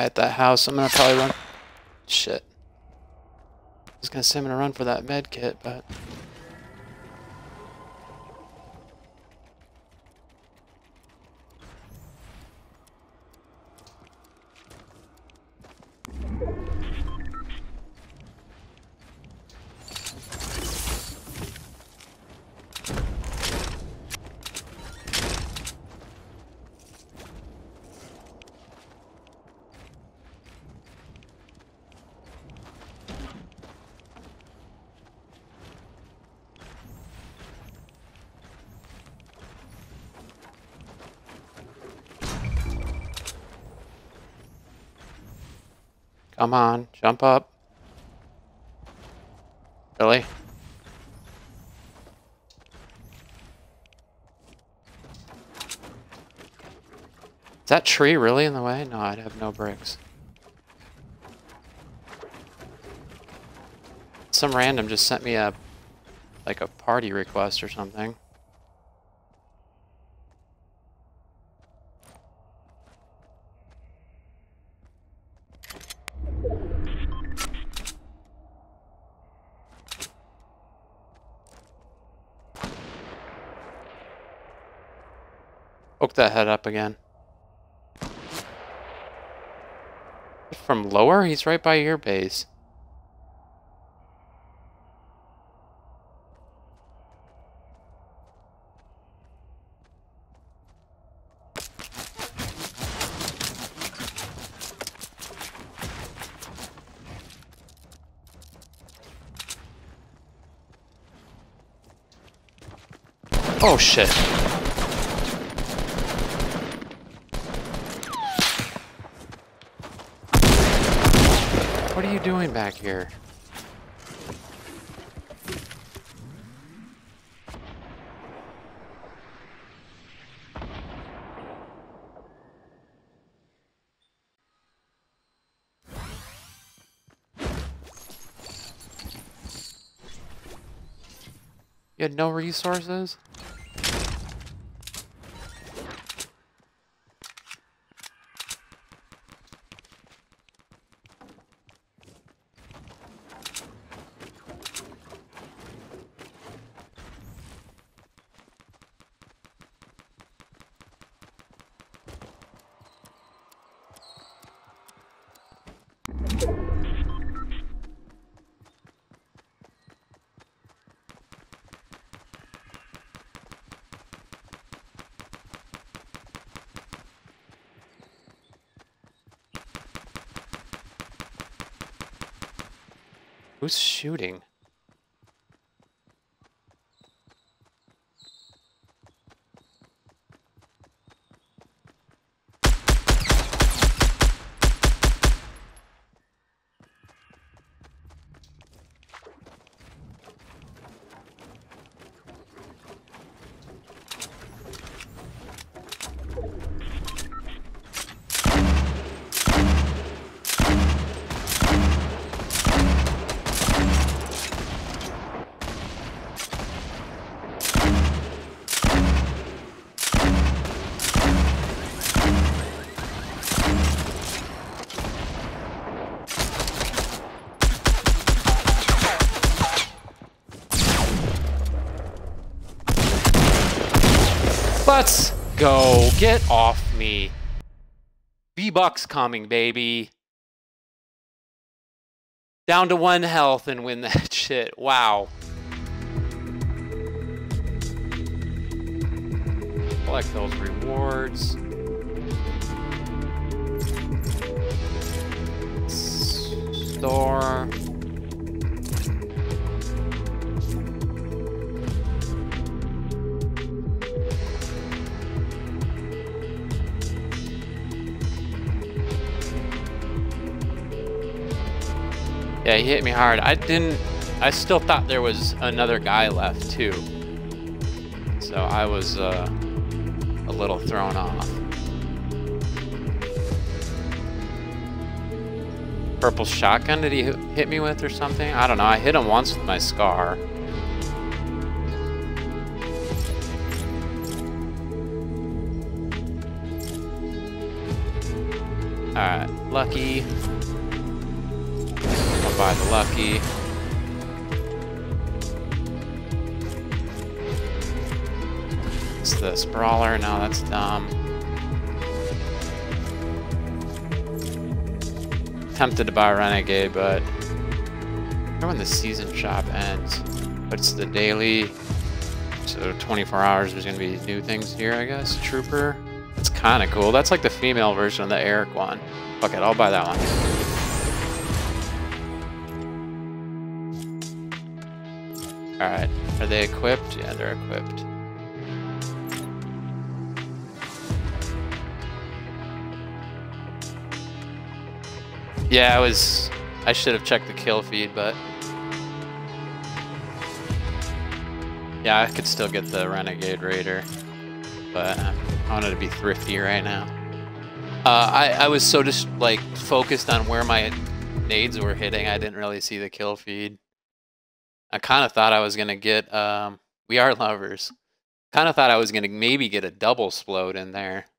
guy at that house. I'm gonna probably run. Shit. I was gonna say I'm gonna run for that med kit, but. Come on, jump up. Really? Is that tree really in the way? No, I'd have no bricks. Some random just sent me a party request or something. Poke that head up again. From lower? He's right by your base. Oh shit. What are you doing back here? You had no resources? Who's shooting? Let's go. Get off me. VBucks coming, baby. Down to 1 health and win that shit. Wow. Collect those rewards. Store. Yeah, he hit me hard. I still thought there was another guy left too. So I was a little thrown off. Purple shotgun did he hit me with or something? I don't know. I hit him once with my scar. Alright. Lucky. I'll buy the Lucky. It's the Sprawler. No, that's dumb. Tempted to buy a Renegade, but I wonder when the season shop ends. But it's the daily, so 24 hours there's gonna be new things here, I guess. Trooper. It's kind of cool. That's like the female version of the Eric one. Fuck it, I'll buy that one. Alright, are they equipped? Yeah, they're equipped. Yeah, I should have checked the kill feed, but yeah, I could still get the Renegade Raider, but I wanted to be thrifty right now. I was so just like focused on where my nades were hitting, I didn't really see the kill feed. I kind of thought I was gonna get We Are Lovers. Kind of thought I was gonna maybe get a double splode in there.